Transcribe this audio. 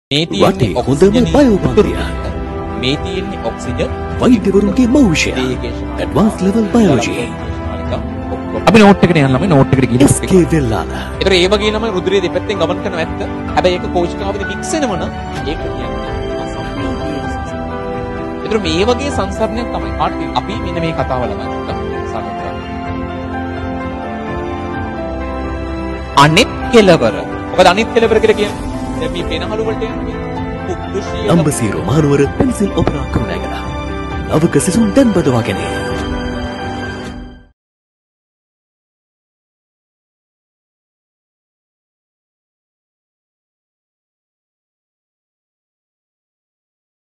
මේ තියෙන්නේ හොඳම බයෝපන්තිය. මේ තියෙන්නේ ඔක්සිජන් වෛද්‍යවරුන්ගේ මෞෂය. Advance level biology. අපි නෝට් එකට යන්න ළමයි නෝට් එකට ගිහින් SK වෙල්ලාන. ඒතර ඒ වගේ ළමයි රුධිරය දෙපැත්තෙන් ගමන් කරන ඇත්ත. හැබැයි ඒක කෝෂිකාවේදී මික්ස් වෙනවනම් ඒක කියන්නේ ඒතර මේ වගේ සංසරණයක් තමයි අපි මෙන්න මේ කතාව ළමයි සාකච්ඡා අනිත් කෙලවර. මොකද අනිත් කෙලවර කියලා කියන්නේ දැන් මේ පෙනහළු වලට යන්නේ කුක්කුෂිය අම්බසීරු මහනුවර පෙන්සිල් ඔපෙරා ක්‍රමයකට නවක සිසුන් දැන් බදවාගෙන